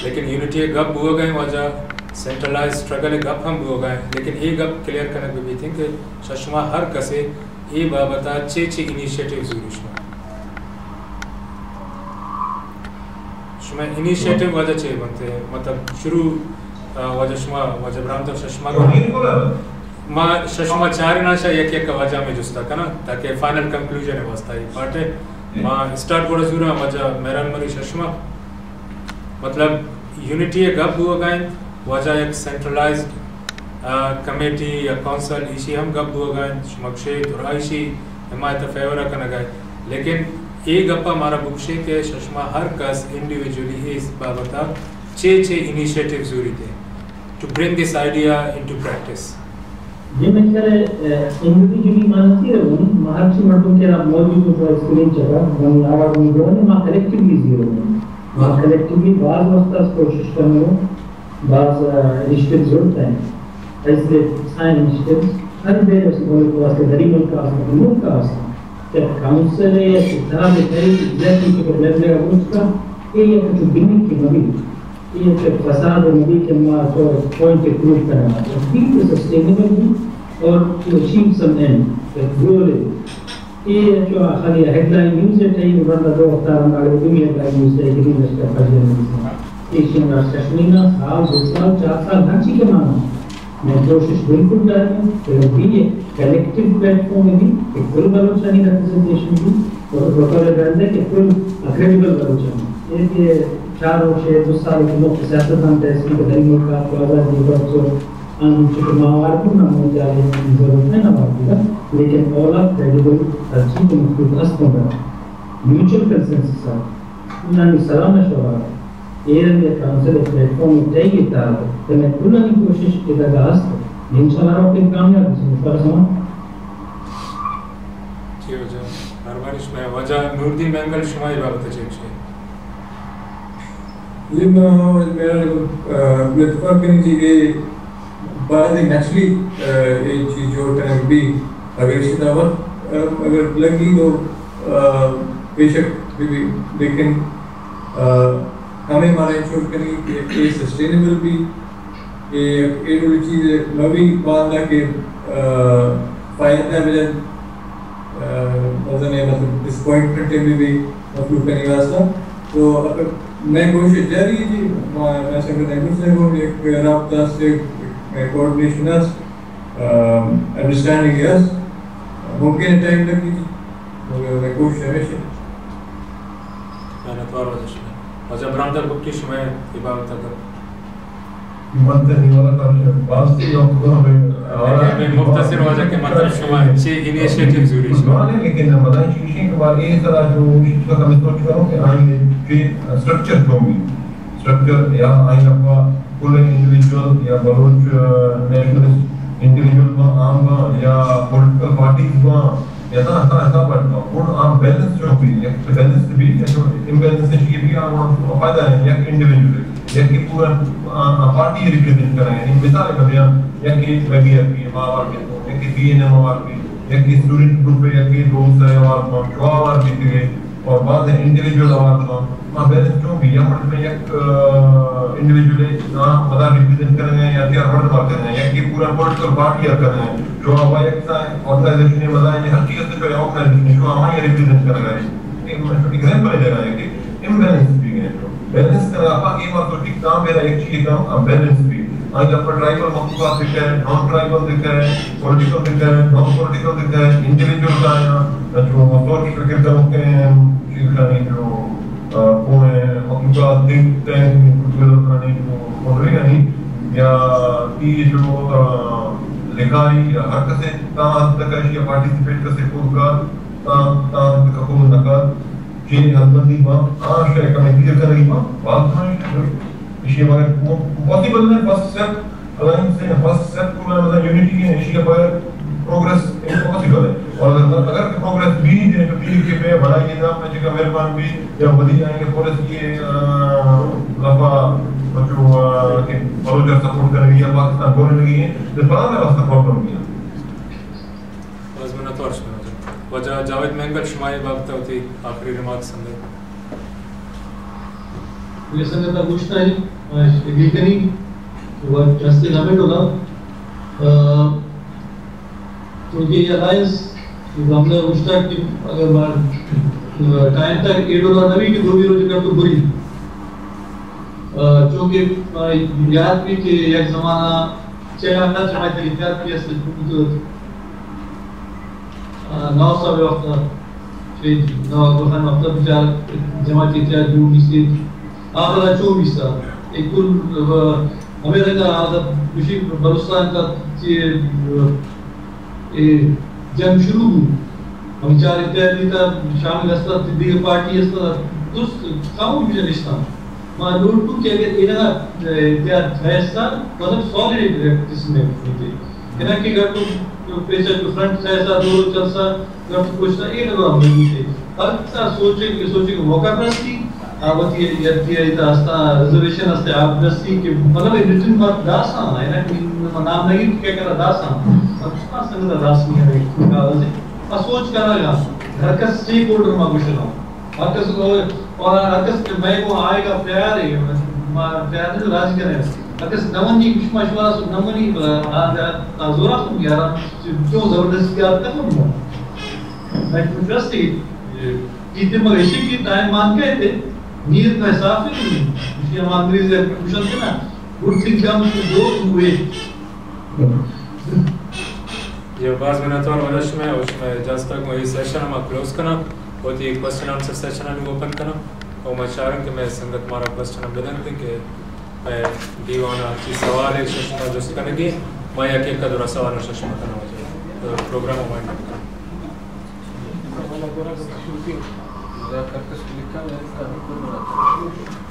لیکن یونٹی گپ ہو گئے وجہ سینٹرلائز اسٹرگل گپ ہم ہو گئے لیکن یہ گپ کلیئر کرنے بھی تھی کہ ششما ہر کسے یہ بابتا چھ انیشیٹیو ضروری شما انیشیٹیو وجہ چھ بنتے ہیں مطلب شروع وجہ شما وجہ برام تو ششما کو ما ششما چار ناشا ایک وجہ میں جستا کنا تاکہ فائنل کنکلوژن ہے واسطہ یہ پارٹ ہے ما اسٹارٹ بڑا ضرور وجہ میران مری ششما مطلب یونٹی گپ ہوا گئے وجہ ایک سینٹرلائزڈ کمیٹی یا کونسل ایشی ہم گپ ہوا گئے شمکشے دھرائشی حمایت فیورہ کنا گئے لیکن یہ گپا ہمارا بکشے کہ ششما ہر کس انڈیویجولی اس بابتا چھ انیشیٹیو ضروری تھے to bring this idea into practice. یہ میں کہہ رہے انڈیویجولی مانتی ہے ہر چیز مردوں کے آپ موجود کو اسکرین چکا ہم آواز نہیں دو نے ماں کلیکٹیولی زیرو ماں کلیکٹیولی بعض وقت کوشش کرنے ہو بعض انیشیٹیو ضرورت ہیں ایسے سائن انیشیٹیو ہر دیر اس کو واسطے غریب ملک کا آسان ملک کا آسان کہ کاؤنسل ہے اس طرح سے کہیں ایگزیکٹلی کہ پرابلم لے گا اس کا یہ کچھ بنی کی مبی یہ کہ فساد مبی کے ماں کو پوائنٹ پروو کرنا ہے بی سسٹینیبل بھی اور to achieve some and goal یہ جو خالی ہیڈ لائن نیوز ہے یہ بندہ دو ہفتہ ہم آگے بھی ہیڈ لائن نیوز ہے کہ نہیں اس کا فائدہ ایشین راسٹشنینا سال دو سال 4 سال ہر چیز کے معنی میں کوشش بالکل کر رہا ہوں کہ بھی ایک کلیکٹیو پلیٹ فارم میں بھی ایک کل بلوچانی ریپرزنٹیشن بھی اور بطور گرندے کہ کل اکریڈیبل بلوچانی یہ کہ 4 اور 6 سال کے لوگ سیاستدان تحصیل کے دری ملک کا تو آزاد نہیں بہت سو ہم چکے ماہوار کو نہ ہو جائے ضرورت ہے نہ بات کا لیکن اولا کریڈیبل اچھی کو مختلف استوں کا میوچل کنسنسس ہے انہوں نے سلام شعبہ ایرن یا کانسل پلیٹ فارم میں چاہیے تھا کہ میں کلہ کی کوشش کی تھا آست انشاءاللہ رہا ہوں کہ کامیاب اس میں پر سمان چی وجہ ہر بارش میں وجہ نوردین بینگل شمائی بابت چیک چھے یہ میرا اتفاق کرنی چاہیے بعد ایک نیچرلی یہ چیز جو ٹائم بھی اگر اسی دعوت اگر لگی تو بے شک بھی لیکن ہمیں ہمارا انشور کریں کہ یہ سسٹینیبل بھی ایک چیز ہے میں بھی باندھا کہ فائدہ بجائے مطلب ڈسپوائنٹمنٹ بھی مطلوب کرنے واسطہ تو میں کوشش جاری ہے جی میں سنگر نیگوز نے کو ایک رابطہ سے کوارڈینیشن ہے انڈرسٹینڈنگ ہے ممکن ٹائم لگی جی میں کوشش ہمیشہ میں نتوار وجہ وجہ برامدر بکی شمائے عبادت اگر منتر نہیں والا کام باز سے میں مختصر وجہ کے مطلب شمائے چھ انیشیٹیو ضروری شمائے لیکن مدان شیشیں کے بعد یہ طرح جو اس کا میں سوچ رہا ہوں کہ آئیں کہ سٹرکچر جو بھی سٹرکچر یا آئیں اپنا کل انڈیویجول یا بلوچ نیشنلسٹ انڈیویجول میں عام یا پولیٹیکل پارٹیز میں یا نا ایسا پڑھتا ہوں اور عام بیلنس جو بھی یا بیلنس بھی یا جو امبیلنس ہے یہ بھی عام فائدہ ہے یا انڈیویجول یا کہ پورا پارٹی ریپرزینٹ کر رہے ہیں مثال ہے یا کہ میں بھی اپنی ماوار کے تو یا کہ بی این ایم آوار بھی یا کہ اسٹوڈنٹ گروپ ہے یا کہ دوست ہے آوار جو آوار بھی تھے اور بعد ہے انڈیویجول آوار تھا ماں بیلنس جو بھی یا مرد میں یک انڈیویجول مدار ریپرزینٹ کر رہے ہیں یا تیار مرد بات کر رہے ہیں یا کہ پورا پولیٹیکل پارٹی کر رہے ہیں جو آوار یک آرگنائزیشن ہے مدار ہر چیز سے جو آرگنائزیشن جو آوار یہ ریپرزینٹ کر رہے ہیں ایگزامپل ہے جگہ ہے کہ امبیلنس بھی ہے بیلنس کر رہا ہے یہ بات تو ٹھیک کام میرا ایک چیز کام بیلنس بھی آج اپنا ٹرائبل مخلوقات دکھا ہے نان ٹرائبل دکھا ہے پولیٹیکل دکھا ہے نان پولیٹیکل دکھا ہے انڈیویجول کا ہے جو مطور کی فکر کا ہوتے ہیں چیز کا نہیں جو مخلوقات تھنک ٹینک جو نہیں یا یہ جو لکھائی یا ہر کسے تاہم تک یا پارٹیسپیٹ کسے خود کا تاہم تک خود نکات چین حضبندی ماں شاید کمیٹی کرنے ماں بات سمجھنے اسی مگر پاسیبل ہے فرسٹ سٹیپ الائنس سے فرسٹ سٹیپ کو میں مطلب یونٹی ہے اسی کے بغیر پروگریس امپاسبل ہے اور اگر پروگریس بھی ہے تو ٹھیک ہے پہ بڑھائی نظام میں جگہ مہربان بھی یا بدی جائیں گے پولیس یہ لفا جو بلوچر سپورٹ کرنے گی یا پاکستان بولنے لگی ہے تو بڑا میں واسطہ پرابلم کیا بس میں نتوار شمائے وجہ جاوید مینگل شمائی بابتا ہوتی آخری ریمارک سندے ये संगत पूछना है वीकनी वो जस्ट नमेट होला तो ये अलायंस हमने पूछता कि अगर टाइम तक $8 नवी की दो रोज तो बुरी जो कि याद भी कि एक जमाना चला ना जमात याद भी असल तो नौ सौ वक्त फिर नौ दोहन वक्त बिचार जमात इत्याद जो मिसी आपला 24 एक कुल अमेरिका आता विषय बलुस्तान का ये जंग शुरू हम चार इत्यादि का शामिल असतात दिग्गज पार्टी असतात दुस कामू भी निष्ठा मां लोड टू के अगर इनका त्या ऐसा मतलब सॉलिड इसमें होते इनका की घर तो पैसा तो फ्रंट ऐसा दो चलसा घर तो कुछ ना ये तो हम नहीं हर सोचे कि मौका प्रस्ती आवती यदि इता असता रिजर्वेशन असते आपसी के मतलब रिटर्न बात दासा है ना कि नाम नहीं क्या करा दासा अच्छा संग दास नहीं है का सोच करागा घर का स्टेक होल्डर मा घोषणा आकस और आकस मैं को आएगा प्यार है प्यार ने राज करे आकस नवनी विश्वास नवनी जोरा तुम यार क्यों जबरदस्ती क्या करना मैं ट्रस्ट कितने मवेशी की टाइम मान के थे नीर का हिसाब से नहीं हम अंग्रेजी से क्वेश्चन थे ना गुड थिंग कम्स टू दो हुए ये बाज में तो वजह में उसमें जस्ट तक मैं इस सेशन में क्लोज करना होती एक क्वेश्चन आंसर सेशन में ओपन करना और मैं चाह रहा हूं कि मैं संगत मारा क्वेश्चन बदल दें कि मैं दीवाना की सवाल है सेशन में जो करने की मैं एक का दूसरा सवाल सेशन में करना हो जाए प्रोग्राम वाइंड अप करना वाला पूरा शूटिंग करके लिखा है